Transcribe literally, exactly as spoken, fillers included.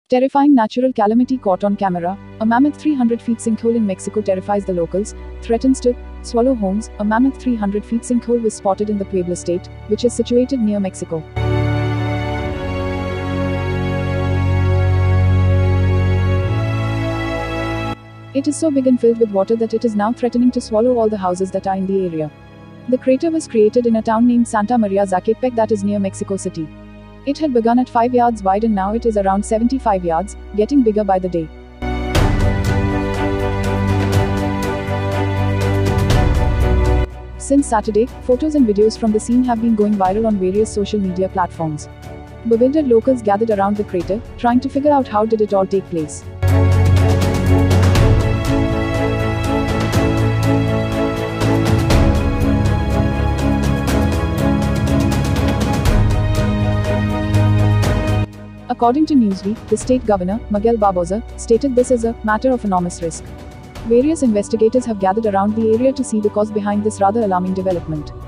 Terrifying natural calamity caught on camera. A mammoth three hundred feet sinkhole in Mexico terrifies the locals, threatens to swallow homes. A mammoth three hundred feet sinkhole was spotted in the Puebla state, which is situated near Mexico. It is so big and filled with water that it is now threatening to swallow all the houses that are in the area. The crater was created in a town named Santa Maria Zacatepec that is near Mexico City. It had begun at five yards wide and now it is around seventy-five yards, getting bigger by the day. Since Saturday, photos and videos from the scene have been going viral on various social media platforms. Bewildered locals gathered around the crater, trying to figure out how did it all take place. According to Newsweek, the state governor, Miguel Barbosa, stated this is a matter of enormous risk. Various investigators have gathered around the area to see the cause behind this rather alarming development.